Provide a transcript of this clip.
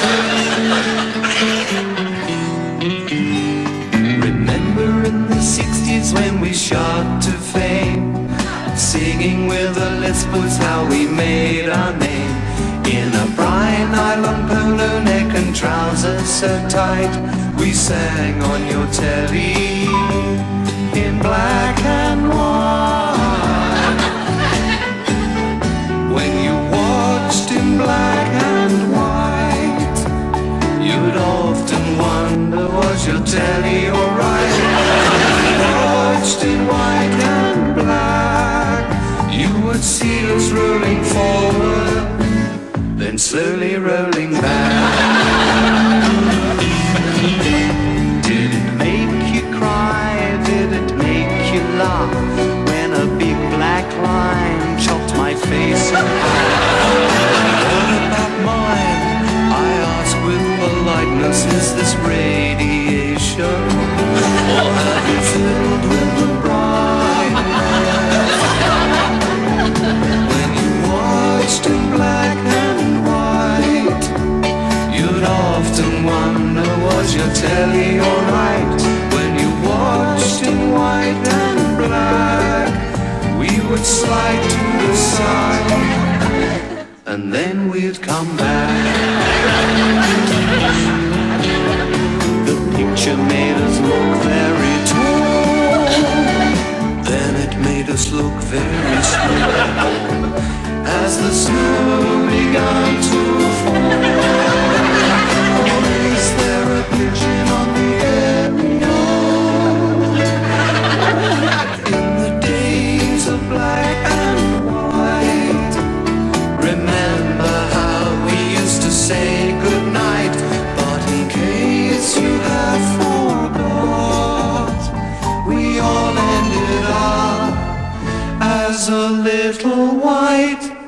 Remember in the 60s when we shot to fame, singing with a lisp was how we made our name. In a brine nylon polo neck and trousers so tight, we sang on your telly in black and white. When you watched in black and white, you'd often wonder, was your telly alright? Watched in white and black, you would see us rolling forward, then slowly rolling back. Did it make you cry? Did it make you laugh when a big black line chopped my face in half? What about mine? I ask with politeness, is this radiation? Or have you fiddled with the brightness? When you watched in black and white, you'd often wonder, was your telly alright? When you watched in white and black, we would slide to the side, and then we'd come back. The picture made us look very tall, then it made us look very small as the snow began to fall. Is there a pigeon on the area? In the days of black and white, remember how we used to say goodnight? But in case you have forgot, we all ended up as a little white